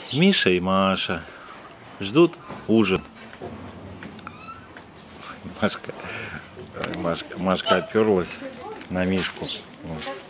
Миша и Маша ждут ужин. Машка оперлась на Мишку. Вот.